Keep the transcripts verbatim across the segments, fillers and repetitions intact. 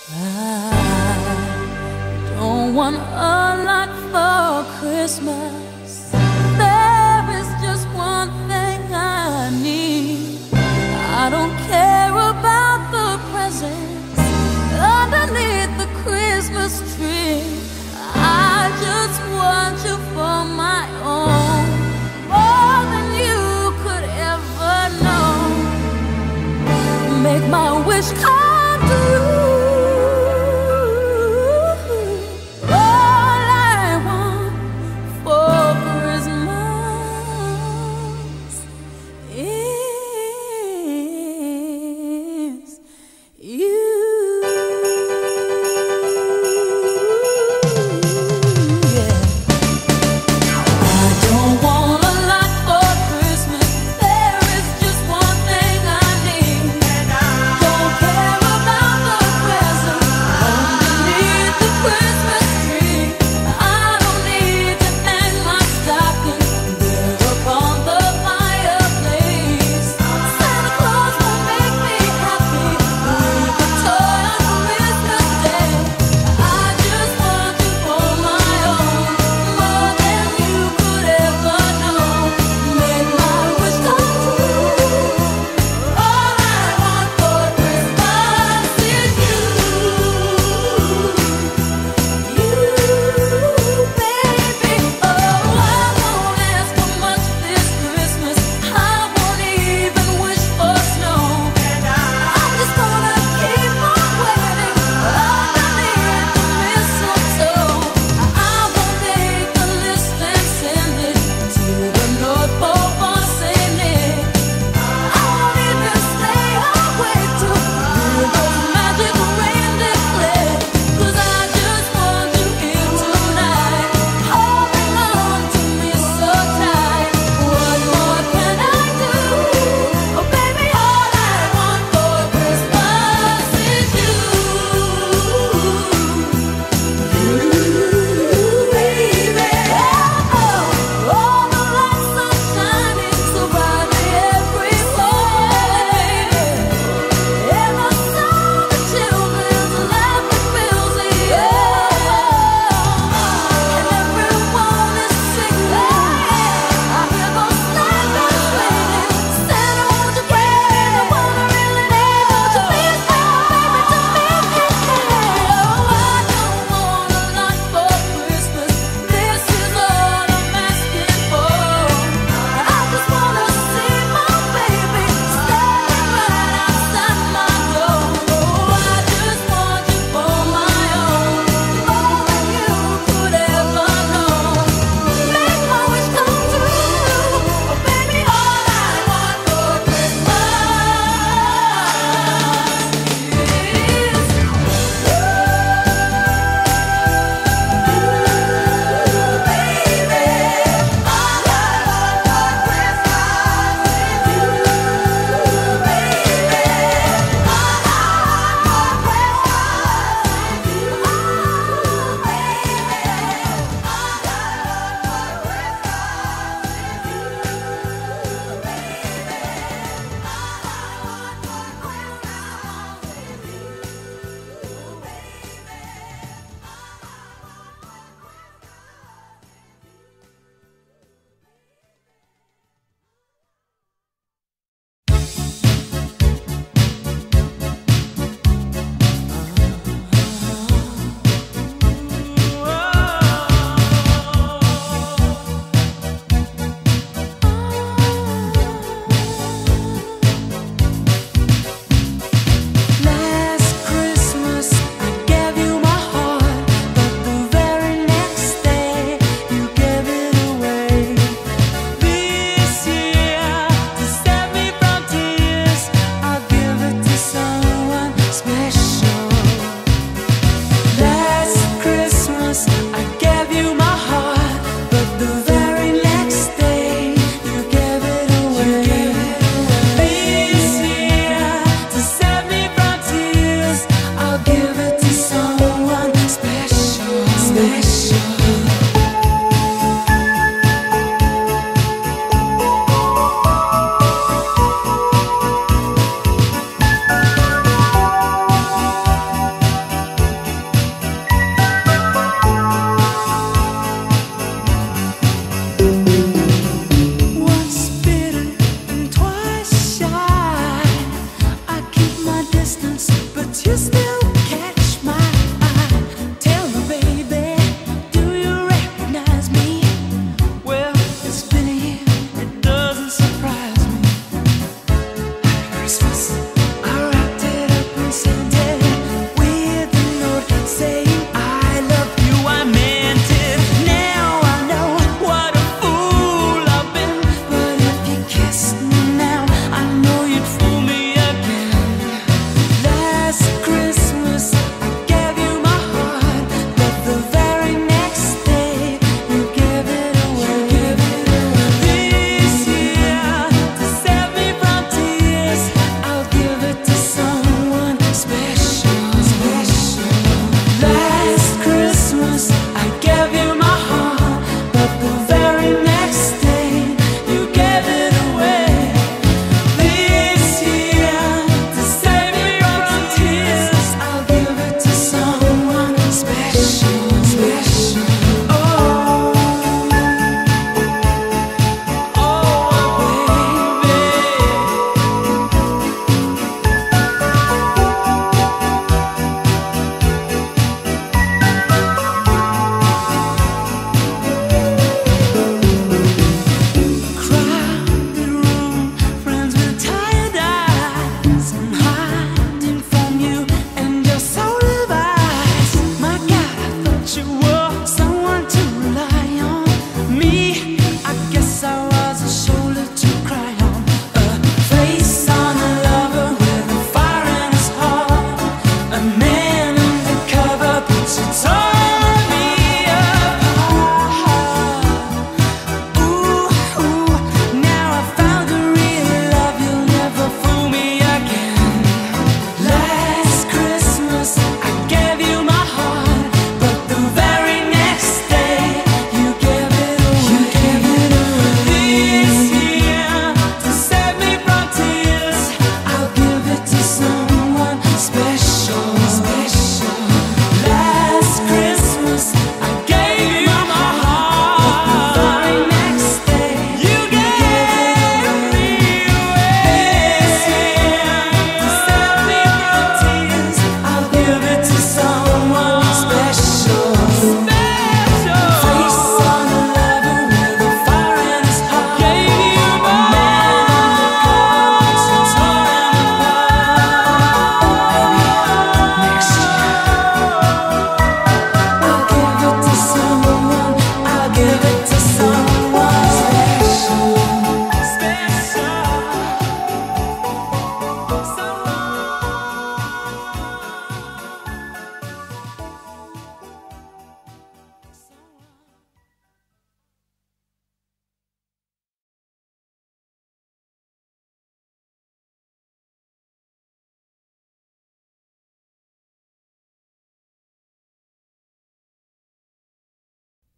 I don't want a lot for Christmas. There is just one thing I need. I don't care about the presents underneath the Christmas tree. I just want you for my own, more than you could ever know. Make my wish come true. All I want for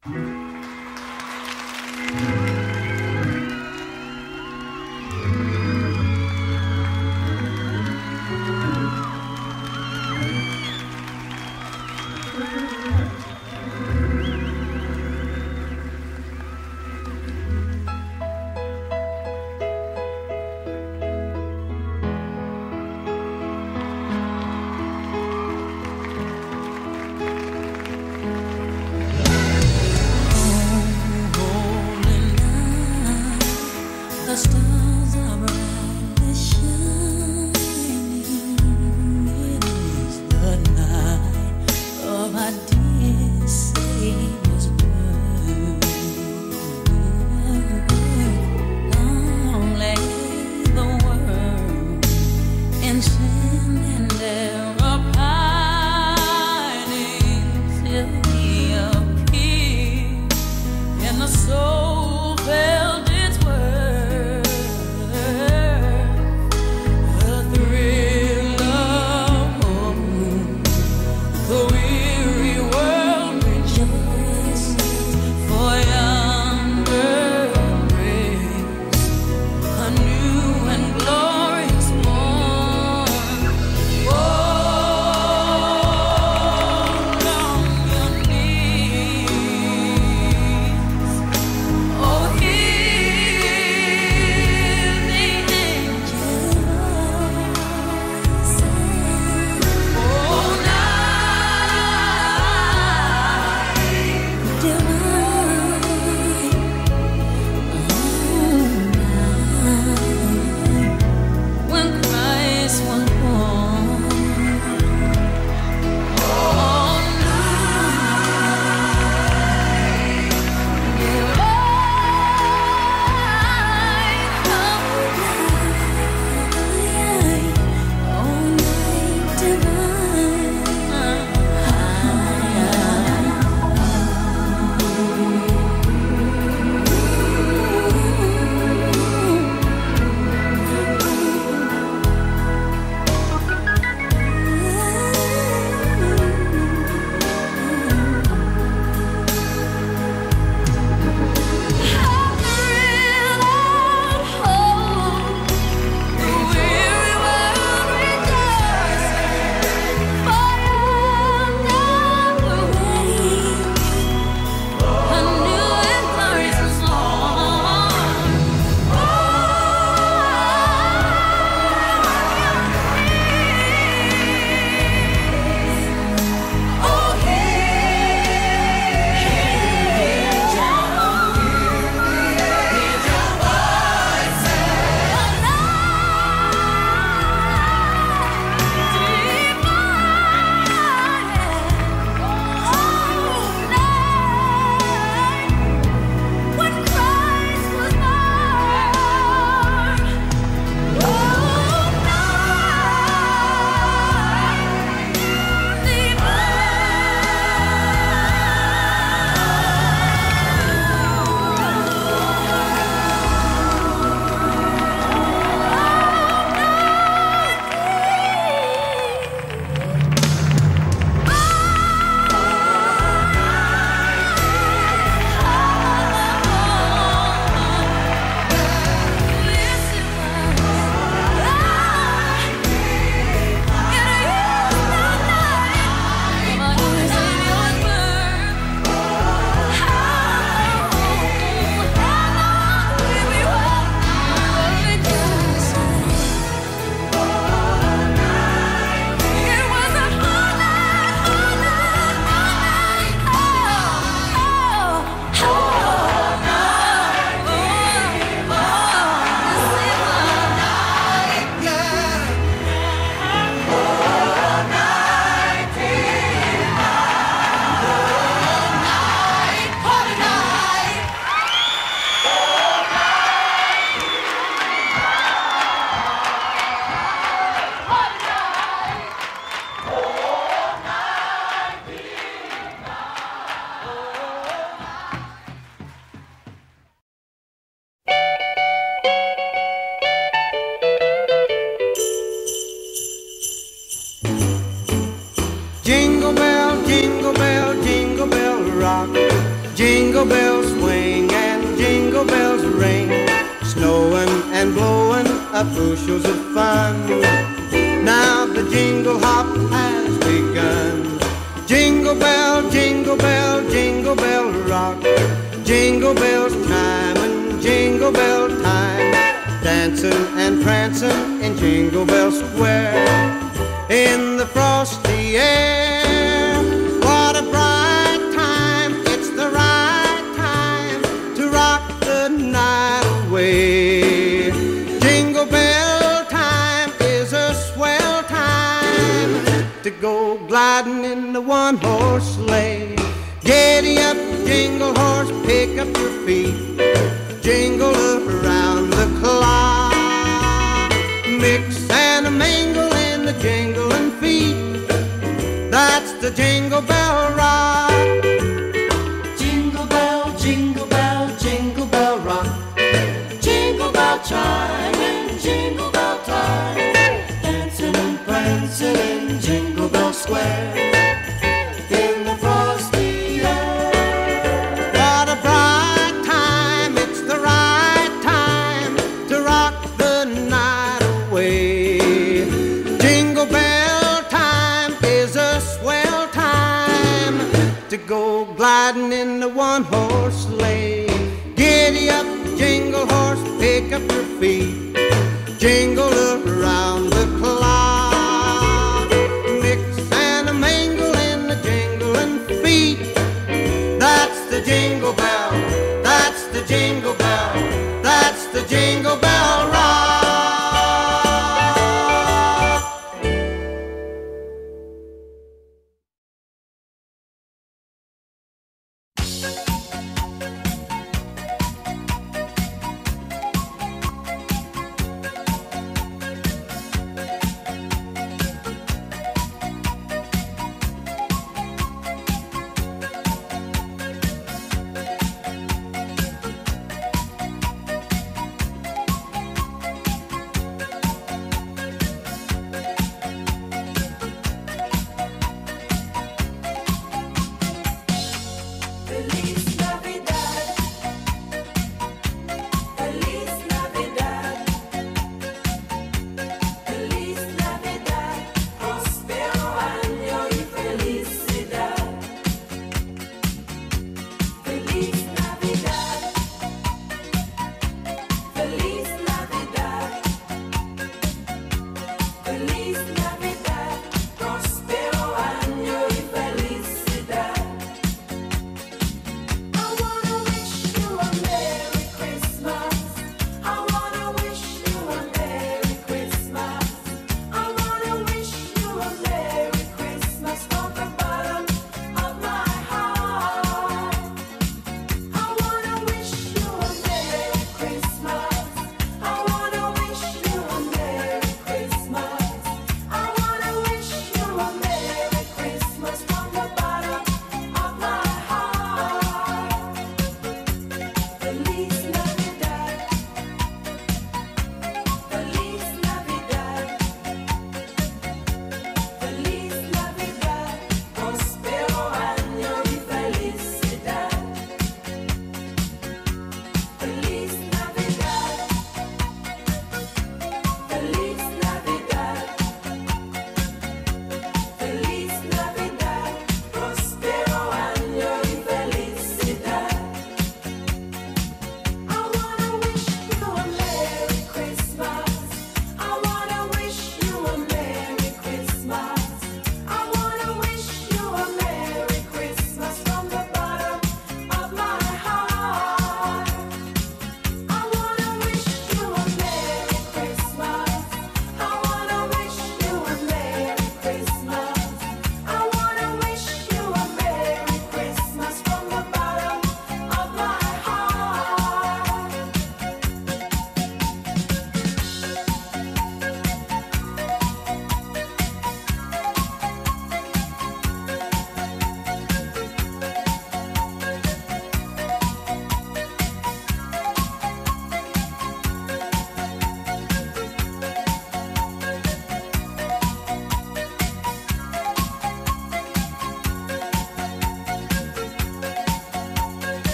The stars are brightly shining. It is the night of our dear Savior's birth. Long lay the world in sin and error pining till He appeared, and the soul felt its worth. Jingle bells swing and jingle bells ring, snowing and blowing up bushels of fun. Now the jingle hop has begun. Jingle bell, jingle bell, jingle bell rock, jingle bells chime and jingle bell time, dancing and prancing in Jingle Bell Square. In the frosty air, what a bright time, it's the right time to rock the night away. Jingle bell time is a swell time to go gliding in the one-horse sleigh. Giddy up, jingle horse, pick up your feet, jingle around the clock, mix and a mingle in the jingling feet. That's the Jingle Bell Rock. Jingle bell, jingle bell, jingle bell rock, jingle bell chime and jingle bell time, dancing and prancing in Jingle Bell Square. In the frosty air, what a bright time, it's the right time to rock the night away. Jingle bell time is a swell time to go gliding in the one-horse sleigh. Giddy up, jingle horse, pick up your feet, jingle around the clock, mix and a mingle in the jingling feet. That's the jingle bell, that's the jingle bell, that's the Jingle Bell Rock.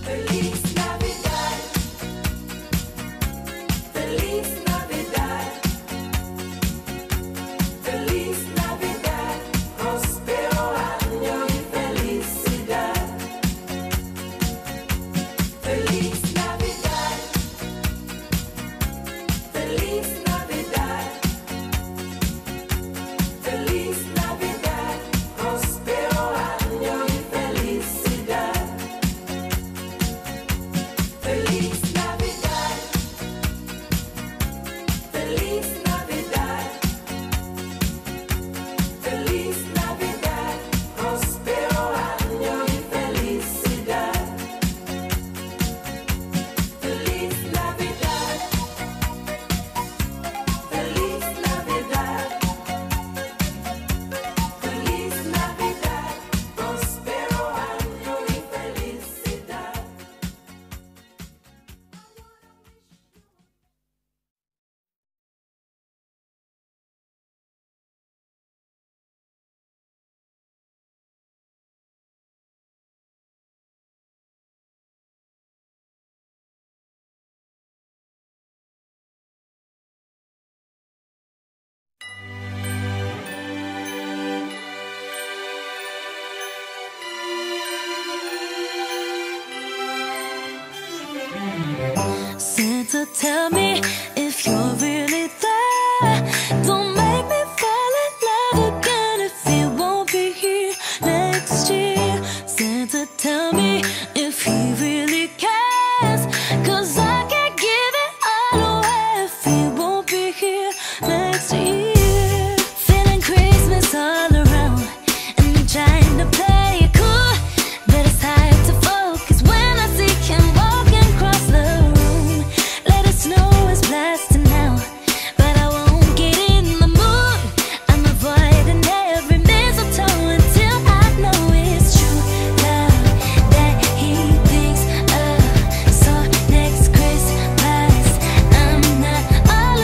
Santa, tell me if you're really there. Don't make me fall in love again if he won't be here next year. Santa, tell me if he really cares, 'cause I can't give it all away if he won't be here next year. Feeling Christmas all around, and I'm trying to play it cool, but it's hard to focus when I see him walking across the room. Let it snow is blasting now, but I won't get in the mood. I'm avoiding every mistletoe until I know it's true love that he thinks of. So next Christmas I'm not all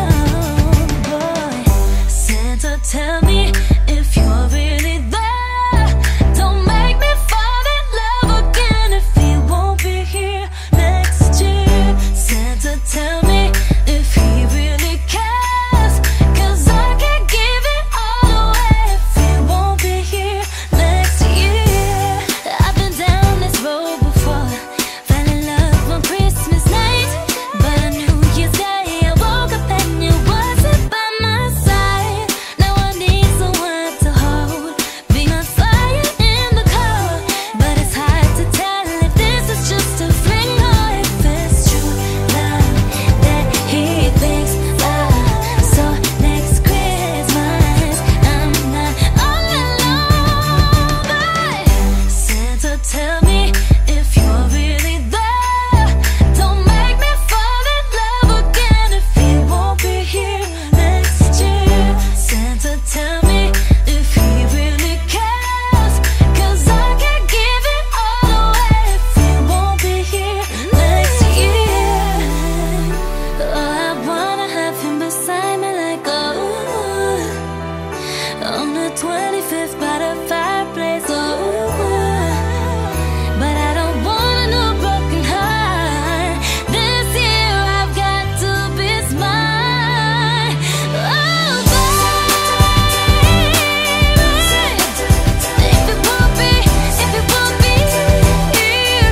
alone, boy. Santa, tell me if you're really there. Don't make me fall in love again if he won't be here next year. Santa, tell me if he really cares, 'cause I can't give it all away if he won't be here next year. I've been down this road before, fell in love on Christmas night, but on New Year's Day I woke up and you wasn't by my side. Now I need someone to hold, be my fire in the cold, but it's hard to tell if this is just a fling or if it's true love that he thinks of. So next Christmas I'm not all alone, but Santa, tell me if you're really there. Don't make me fall in love again if he won't be here next year. Santa, tell me if he really cares, 'cause I can't give it all away if he won't be here next year. Oh, I wanna have him beside me like oh, on the twenty-fifth by the fireplace. Oh, but I don't want no broken heart. This year I've got to be smart. Oh, baby, if it won't be, if it won't be here,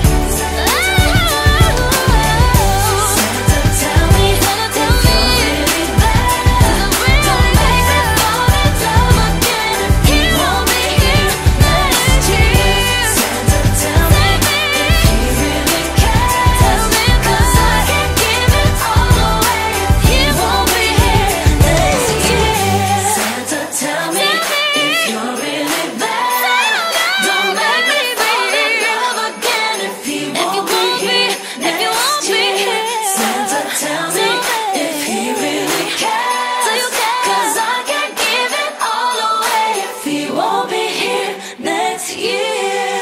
oh, Santa, tell me, Santa, tell me if you're really there. Don't make me fall in love again if he won't be here next year. Santa, tell me if he really cares. Tell me, 'cause I can't give it all away if he won't be here next year. Santa, tell me if you're really there. Don't make me fall in love again if he won't be here next year. Santa, tell me if he really cares, 'cause I can't give it all away if he won't be here next year.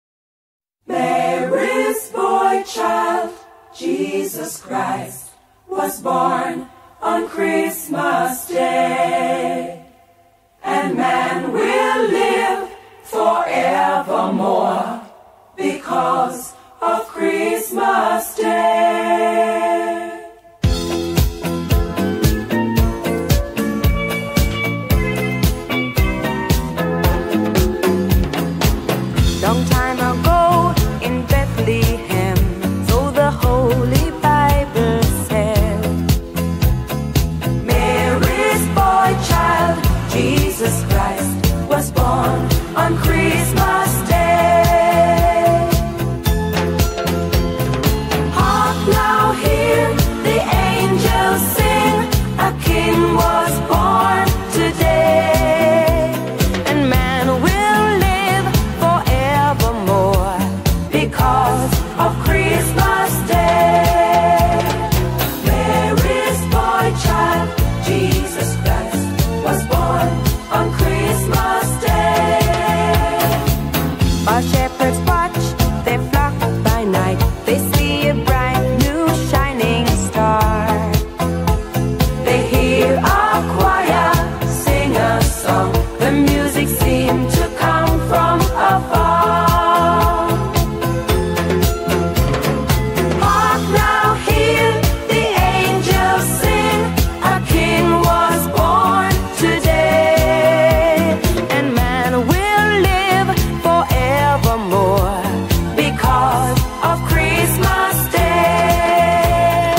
Mary's boy child, Jesus Christ, was born on Christmas Day, and man will live forevermore because of Christmas Day. Long time ago in Bethlehem, so the Holy Bible said, Mary's boy child, Jesus Christ, was born on Christmas Day. Hark now, hear the angels sing, a king was born today, and man will live forevermore because of Christmas Day. Mary's boy child, Jesus Christ, was born on Christmas Day. While shepherds watch their flock by night, they see a bright new shining star. They hear a choir sing a song, the music seemed to come from afar. Hark now, hear the angels sing, a king was born today, And man will live forevermore because of Christmas Day.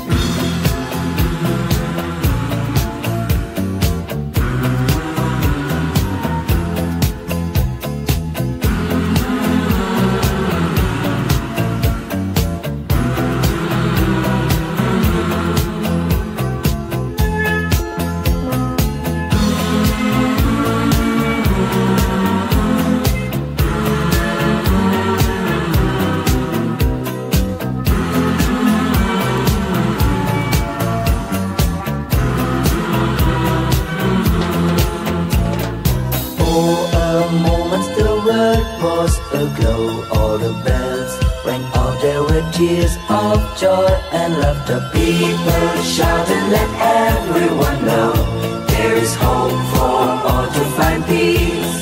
For a moment the world was aglow. All the bells rang out, there were tears of joy and laughter. People shouted, let everyone know there is hope for all to find peace.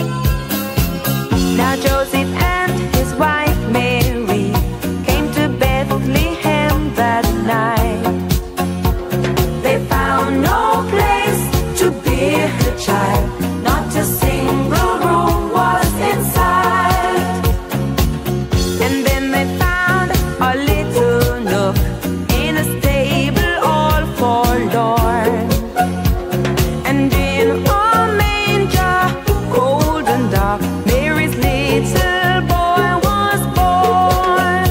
Now Joseph and his wife Mary came to Bethlehem that night. They found no place to bear the child, not a single room was inside. And then they found a little nook in a stable all forlorn. And in a manger, cold and dark, Mary's little boy was born.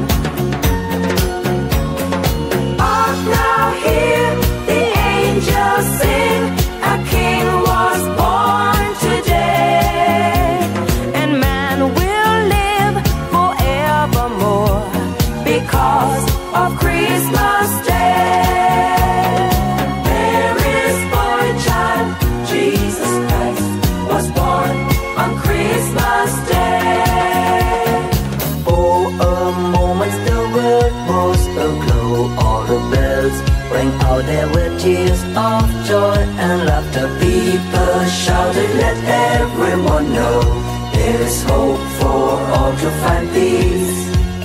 Hark now, hear the angels sing, a king was born today, And man will live forevermore because of Christmas Day. Mary's boy child, Jesus Christ, was born on Christmas Day. For a moment the world was aglow. All the bells rang out, there were tears of joy and laughter. People shouted, let everyone know there is hope for all to find peace.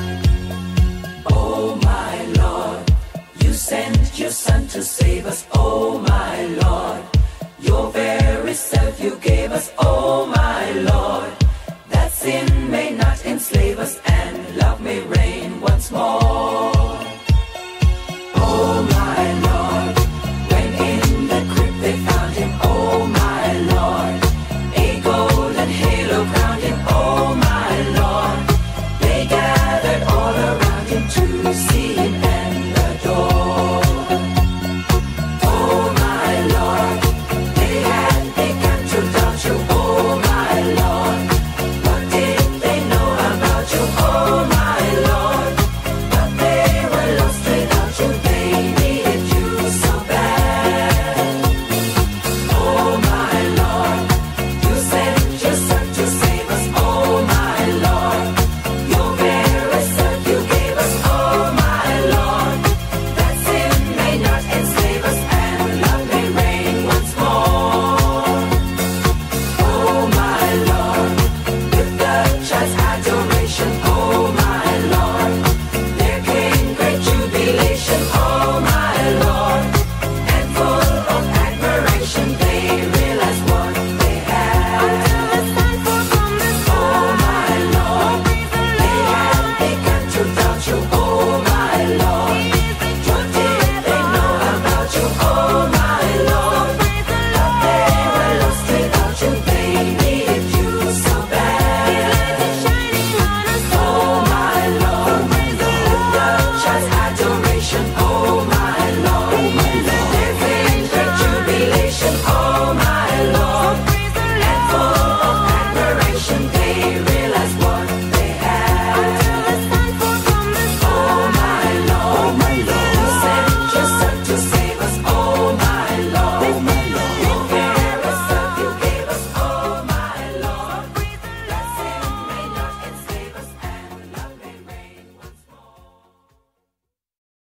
Oh my Lord, you sent your Son to save us. Oh my Lord, your very self you gave us. Oh